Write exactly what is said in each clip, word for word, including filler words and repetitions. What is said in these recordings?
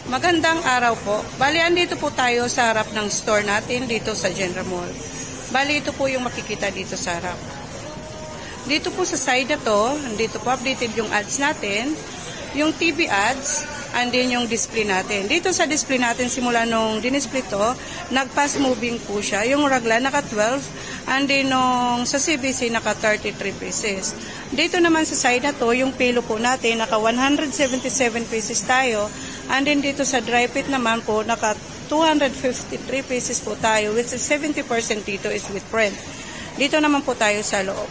Magandang araw po. Bali, andito po tayo sa harap ng store natin dito sa General Mall. Bali, ito po yung makikita dito sa harap. Dito po sa side na to, andito po updated yung ads natin, yung T V ads, and then yung display natin. Dito sa display natin, simula nung dinisplay to, nag-fast moving po siya. Yung ragla naka twelve, and then nung sa C B C naka thirty-three pieces. Dito naman sa side na to, yung pilo po natin, naka one hundred seventy-seven pieces tayo. And then dito sa dry fit naman po, naka two hundred fifty-three pieces po tayo, which is seventy percent dito is with print. Dito naman po tayo sa loob.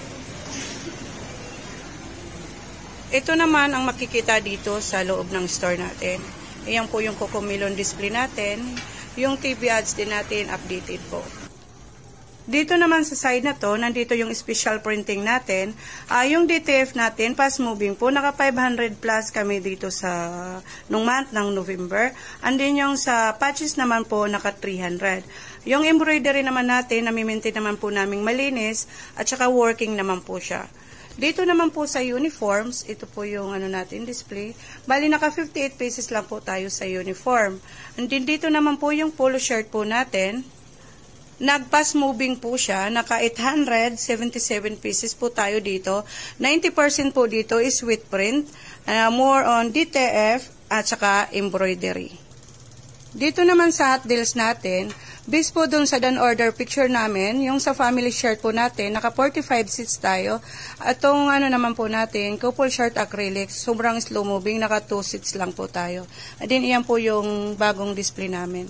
Ito naman ang makikita dito sa loob ng store natin. Ayan po yung Cocomelon display natin. Yung T V ads din natin, updated po. Dito naman sa side na to, nandito yung special printing natin. Uh, yung D T F natin, fast moving po, naka five hundred plus kami dito sa nung month ng November. And then yung sa patches naman po, naka three hundred. Yung embroidery naman natin, nami-maintain naman po naming malinis at saka working naman po siya. Dito naman po sa uniforms, ito po yung ano natin display. Bali naka fifty-eight pieces lang po tayo sa uniform. And then dito naman po yung polo shirt po natin. Nag-fast moving po siya, naka eight hundred seventy-seven pieces po tayo dito. ninety percent po dito is with print, uh, more on D T F at saka embroidery. Dito naman sa hot deals natin, based po dun sa done order picture namin, yung sa family shirt po natin, naka forty-five seats tayo. Atong ano naman po natin, couple shirt acrylic, sobrang slow moving, naka two seats lang po tayo. And then iyan po yung bagong display namin.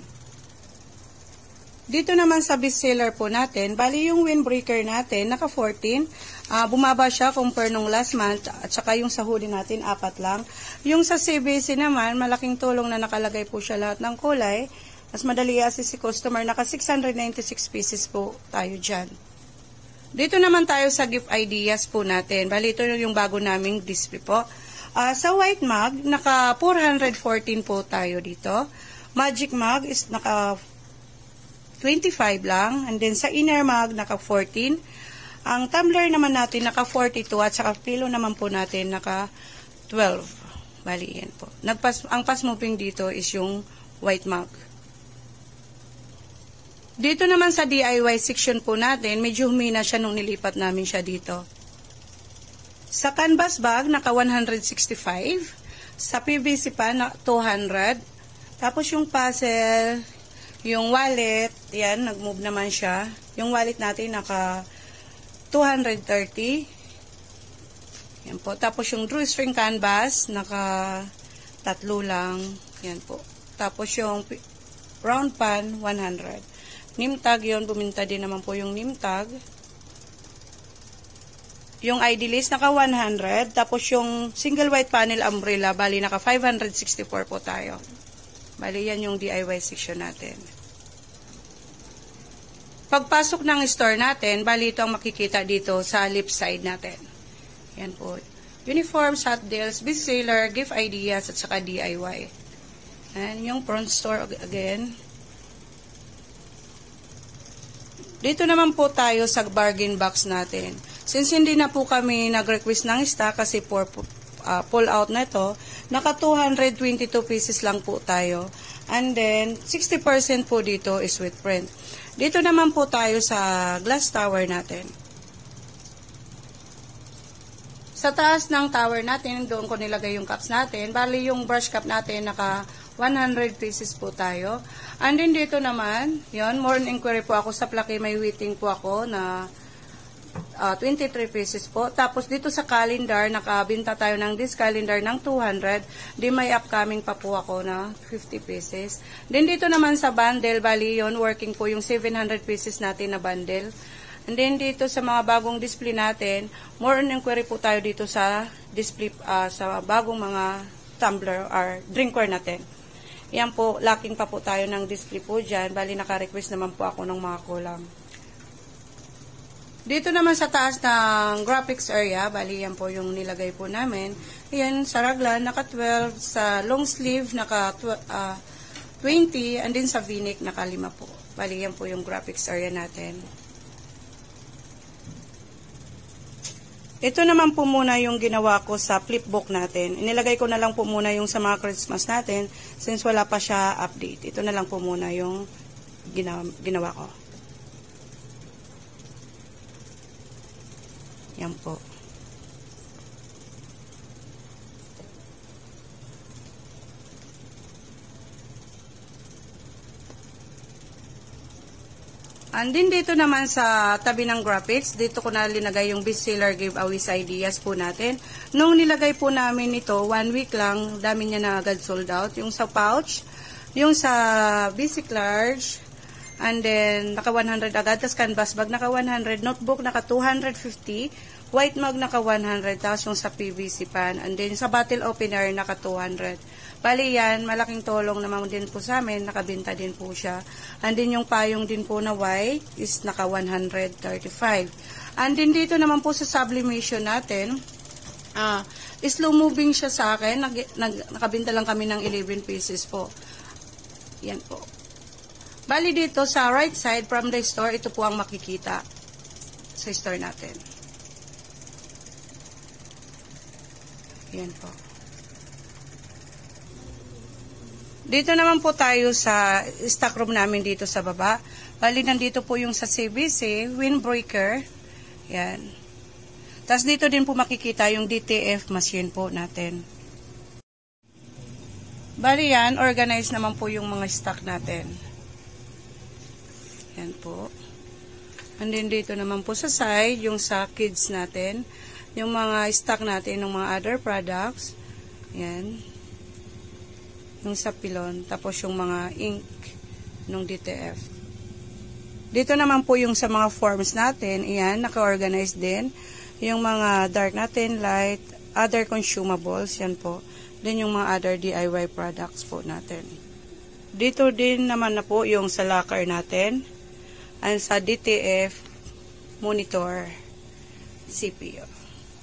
Dito naman sa bestseller po natin, bali yung windbreaker natin, naka fourteen. Uh, bumaba siya compare nung last month, at saka yung sa hoodie natin, apat lang. Yung sa C B C naman, malaking tulong na nakalagay po siya lahat ng kulay. Mas madali i-assist si customer, naka six hundred ninety-six pieces po tayo dyan. Dito naman tayo sa gift ideas po natin. Bali ito yung bago naming display po. Uh, sa white mug, naka four hundred fourteen po tayo dito. Magic mug is naka twenty-five lang. And then sa inner mug, naka fourteen. Ang tumbler naman natin, naka forty-two. At saka pilo naman po natin, naka twelve. Bali, yan po. Nagpas, ang fast moving dito is yung white mug. Dito naman sa D I Y section po natin, medyo humina siya nung nilipat namin siya dito. Sa canvas bag, naka one hundred sixty-five. Sa P V C pa, na two hundred. Tapos yung puzzle, yung wallet, yan, nag-move naman siya. Yung wallet natin, naka two hundred thirty. Yan po. Tapos yung drawstring canvas, naka tatlo lang. Yan po. Tapos yung round pan, one hundred. Name tag yun, buminta din naman po yung name tag. Yung I D list, naka one hundred. Tapos yung single white panel umbrella, bali naka five hundred sixty-four po tayo. Bali yan yung D I Y section natin. Pagpasok ng store natin, bali ito ang makikita dito sa left side natin. Yan po. Uniforms, hot deals, bestseller, gift ideas, at saka D I Y. And yung front store again. Dito naman po tayo sa bargain box natin. Since hindi na po kami nag-request ng stock kasi for uh, pull out na ito, naka two hundred twenty-two pieces lang po tayo. And then, sixty percent po dito is with print. Dito naman po tayo sa glass tower natin. Sa taas ng tower natin, doon ko nilagay yung cups natin. Bali yung brush cup natin, naka one hundred pieces po tayo. And then dito naman, yon, more on inquiry po ako sa Plaki, may waiting po ako na uh, twenty-three pieces po. Tapos dito sa calendar, nakabinta tayo ng this calendar ng two hundred. Di may upcoming pa po ako na fifty pieces. Then dito naman sa bundle, bali yon, working po yung seven hundred pieces natin na bundle. And then dito sa mga bagong display natin, more on inquiry po tayo dito sa display, uh, sa bagong mga tumbler or drinkware natin. Yan po, lacking pa po tayo ng display po dyan. Bali, naka-request naman po ako ng mga kulang. Dito naman sa taas ng graphics area, bali yan po yung nilagay po namin. Yan, sa raglan, naka twelve. Sa long sleeve, naka uh, twenty. And then sa v-neck, naka lima po. Bali, yan po yung graphics area natin. Ito naman po muna yung ginawa ko sa flipbook natin. Inilagay ko na lang po muna yung sa mga Christmas natin since wala pa siya update. Ito na lang po muna yung ginawa, ginawa ko. Yan po. And then dito naman sa tabi ng graphics, dito ko na linagay yung bestseller giveaways ideas po natin. Nung nilagay po namin ito, one week lang, dami niya na agad sold out. Yung sa pouch, yung sa basic large, and then naka one hundred agad, tas canvas bag naka one hundred, notebook naka two hundred fifty, white mug naka one hundred, tapos yung sa P V C pan, and then sa bottle opener naka two hundred. Bali yan, malaking tulong naman din po sa amin, nakabenta din po siya. And then yung payong din po na white is naka one hundred thirty-five. And then dito naman po sa sublimation natin, ah, slow moving siya sa akin, nag, nag, nakabenta lang kami ng eleven pieces po. Yan po. Bali dito sa right side from the store, ito po ang makikita sa store natin. Yan po. Dito naman po tayo sa stock room namin dito sa baba. Bali, nandito po yung sa C B C, windbreaker. Yan. Tapos dito din po makikita yung D T F machine po natin. Bali yan, organize naman po yung mga stock natin. Yan po. And then dito naman po sa side, yung sa kids natin. Yung mga stock natin ng mga other products. Yan. Yung sa pilon, tapos yung mga ink ng D T F. Dito naman po yung sa mga forms natin, iyan, naka-organize din. Yung mga dark natin, light, other consumables, yan po. Then yung mga other D I Y products po natin. Dito din naman na po yung sa locker natin, and sa D T F, monitor, C P U.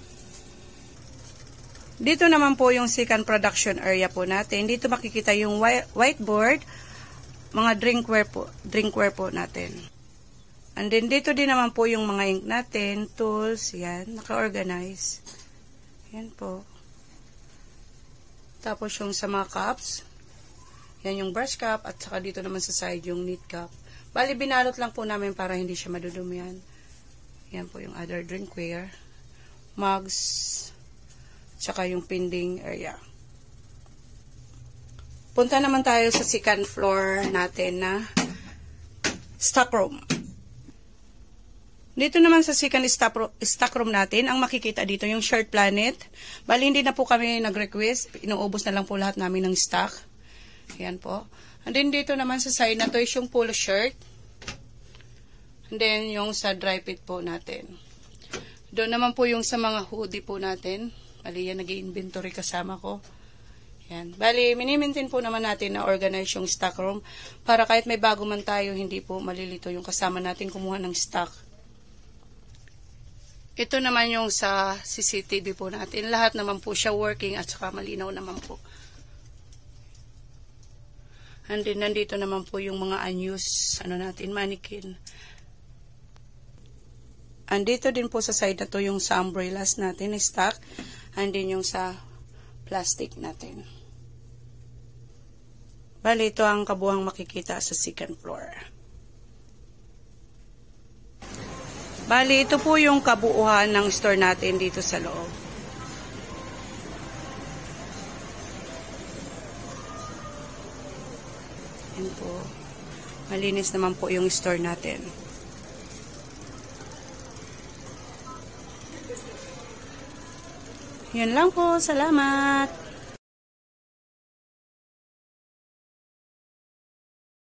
Dito naman po yung second production area po natin. Dito makikita yung whiteboard, mga drinkware po, drinkware po natin. And then dito din naman po yung mga ink natin, tools, yan, naka-organize. Yan po. Tapos yung sa mga cups, yan yung brush cup, at saka dito naman sa side yung neat cup. Bali, binalot lang po namin para hindi siya madudumihan. Yan po yung other drinkware, mugs, tsaka yung pending area. Punta naman tayo sa second floor natin na stock room. Dito naman sa second stock room natin, ang makikita dito yung Shirt Planet. Bali, hindi na po kami nag-request. Inuubos na lang po lahat namin ng stock. Ayan po. And then dito naman sa side na to is yung polo shirt. And then yung sa dry fit po natin. Doon naman po yung sa mga hoodie po natin. Bali, yan, nag-inventory kasama ko. Yan. Bali, minimintin po naman natin na organize yung stock room para kahit may bago man tayo, hindi po malilito yung kasama natin kumuha ng stock. Ito naman yung sa C C T V po natin. Lahat naman po siya working at saka malinaw naman po. And then, nandito naman po yung mga unused, ano natin, mannequin. And dito din po sa side na to yung sa umbrellas natin, stock. And then yung sa plastic natin. Bali, ito ang kabuhang makikita sa second floor. Bali, ito po yung kabuuhan ng store natin dito sa loob. Yan po. Malinis naman po yung store natin. Yan lang po. Salamat!